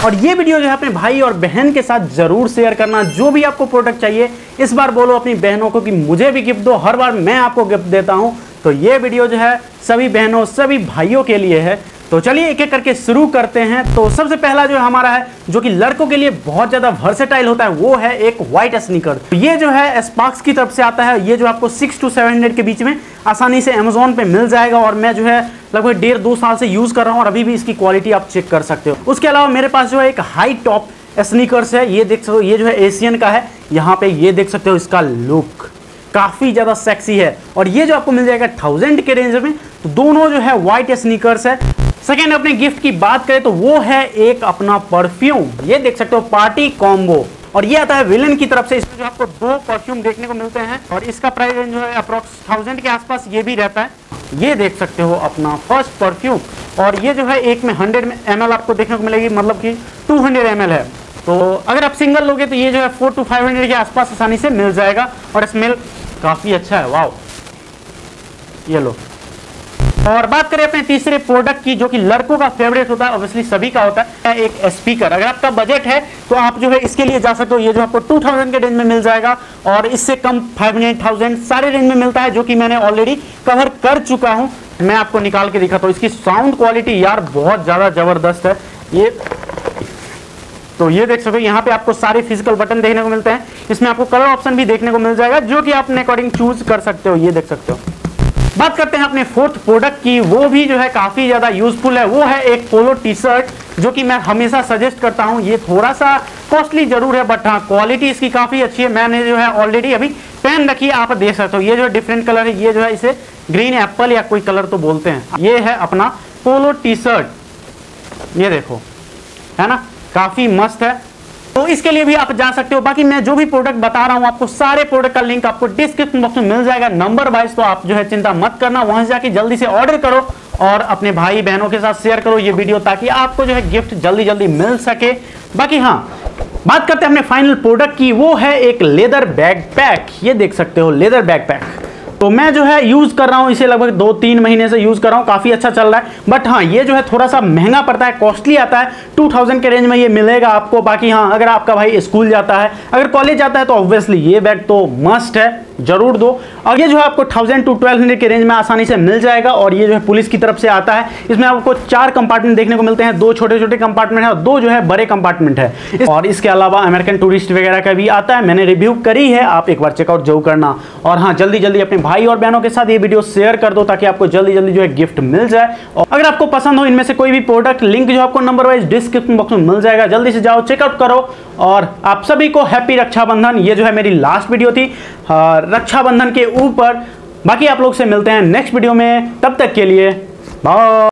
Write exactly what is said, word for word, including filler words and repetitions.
और ये वीडियो जो है अपने भाई और बहन के साथ जरूर शेयर करना। जो भी आपको प्रोडक्ट चाहिए इस बार बोलो अपनी बहनों को कि मुझे भी गिफ्ट दो, हर बार मैं आपको गिफ्ट देता हूं। तो ये वीडियो जो है सभी बहनों सभी भाइयों के लिए है। तो चलिए एक एक करके शुरू करते हैं। तो सबसे पहला जो हमारा है जो कि लड़कों के लिए बहुत ज्यादा वर्सेटाइल होता है वो है एक व्हाइट स्नीकर। ये जो है स्पार्क्स की तरफ से आता है। ये जो आपको सिक्स टू सेवन हंड्रेड के बीच में आसानी से अमेजोन पे मिल जाएगा और मैं जो है लगभग डेढ़ दो साल से यूज कर रहा हूँ और अभी भी इसकी क्वालिटी आप चेक कर सकते हो। उसके अलावा मेरे पास जो है एक हाई टॉप स्नीकर्स है। ये देख सकते हो, ये जो है एशियन का है। यहाँ पे ये देख सकते हो इसका लुक काफी ज्यादा सेक्सी है और ये जो आपको मिल जाएगा थाउजेंड के रेंज में। तो दोनों जो है व्हाइट स्नीकर्स है। सेकेंड अपने गिफ्ट की बात करें तो वो है एक अपना परफ्यूम। ये देख सकते हो पार्टी कॉम्बो और ये आता है विलन की तरफ से। इसमें जो आपको दो परफ्यूम देखने को मिलते हैं और इसका प्राइस रेंज जो है अप्रोक्स थाउजेंड के आसपास ये भी रहता है। ये देख सकते हो अपना फर्स्ट परफ्यूम और ये जो है एक में हंड्रेड एम एल आपको देखने को मिलेगी, मतलब कि टू हंड्रेड एम एल है। तो अगर आप सिंगल लोगे तो ये जो है फोर टू फाइव हंड्रेड के आसपास आसानी से मिल जाएगा और स्मेल काफी अच्छा है। वाओ, ये लो। और बात करें अपने तीसरे प्रोडक्ट की जो कि लड़कों का फेवरेट होता है, ऑब्वियसली सभी का होता है, एक स्पीकर। अगर आपका बजट है तो आप जो है इसके लिए जा सकते हो। ये जो आपको टू थाउजेंड के रेंज में मिल जाएगा और इससे कम फाइव हंड्रेड थाउजेंड सारे रेंज में मिलता है, जो कि मैंने ऑलरेडी कवर कर चुका हूं। मैं आपको निकाल के दिखाता हूं। इसकी साउंड क्वालिटी यार बहुत ज्यादा जबरदस्त है। ये तो ये देख सकते हो, यहाँ पे आपको सारे फिजिकल बटन देखने को मिलते हैं। इसमें आपको कलर ऑप्शन भी देखने को मिल जाएगा जो कि आप अपने अकॉर्डिंग चूज कर सकते हो। ये देख सकते हो। बात करते हैं अपने फोर्थ प्रोडक्ट की, वो भी जो है काफी ज्यादा यूजफुल है। वो है एक पोलो टी शर्ट जो कि मैं हमेशा सजेस्ट करता हूं। ये थोड़ा सा कॉस्टली जरूर है बट हाँ क्वालिटी इसकी काफी अच्छी है। मैंने जो है ऑलरेडी अभी पहन रखी है, आप देख सकते हो। ये जो है डिफरेंट कलर है। ये जो है इसे ग्रीन एप्पल या कोई कलर तो बोलते हैं। ये है अपना पोलो टी शर्ट, ये देखो, है ना, काफी मस्त है। तो इसके लिए भी आप जा सकते हो। बाकी मैं जो भी प्रोडक्ट बता रहा हूं आपको सारे प्रोडक्ट का लिंक आपको डिस्क्रिप्शन बॉक्स में मिल जाएगा नंबर वाइज। तो आप जो है चिंता मत करना, वहां से जाके जल्दी से ऑर्डर करो और अपने भाई बहनों के साथ शेयर करो ये वीडियो, ताकि आपको जो है गिफ्ट जल्दी जल्दी मिल सके। बाकी हाँ, बात करते हैं अपने फाइनल प्रोडक्ट की, वो है एक लेदर बैकपैक। ये देख सकते हो लेदर बैकपैक। तो मैं जो है यूज कर रहा हूं इसे, लगभग दो तीन महीने से यूज कर रहा हूं, काफी अच्छा चल रहा है। बट हाँ ये जो है थोड़ा सा महंगा पड़ता है, कॉस्टली आता है। टू थाउजेंड के रेंज में ये मिलेगा आपको। बाकी हाँ अगर आपका भाई स्कूल जाता है, अगर कॉलेज जाता है तो ऑब्वियसली ये बैग तो मस्ट है, जरूर दो। और ये जो है आपको थाउजेंड टू ट्वेल्व हंड्रेड के रेंज में आसानी से मिल जाएगा और ये जो है पुलिस की तरफ से आता है। इसमें आपको चार कंपार्टमेंट देखने को मिलते हैं, दो छोटे छोटे कंपार्टमेंट है और दो जो है बड़े कंपार्टमेंट है। इस, और इसके अलावा अमेरिकन टूरिस्ट वगैरह का भी आता है, मैंने रिव्यू करी है, आप एक बार चेकआउट जरूर करना। और हाँ जल्दी जल्दी अपने भाई और बहनों के साथ ये वीडियो शेयर कर दो ताकि आपको जल्दी जल्दी जो है गिफ्ट मिल जाए। और अगर आपको पसंद हो इनमें से कोई भी प्रोडक्ट, लिंक जो आपको नंबर वाइज डिस्क्रिप्शन बॉक्स में मिल जाएगा, जल्दी से जाओ चेकआउट करो। और आप सभी को हैप्पी रक्षाबंधन। ये जो है मेरी लास्ट वीडियो थी रक्षाबंधन के ऊपर। बाकी आप लोग से मिलते हैं नेक्स्ट वीडियो में, तब तक के लिए बाय।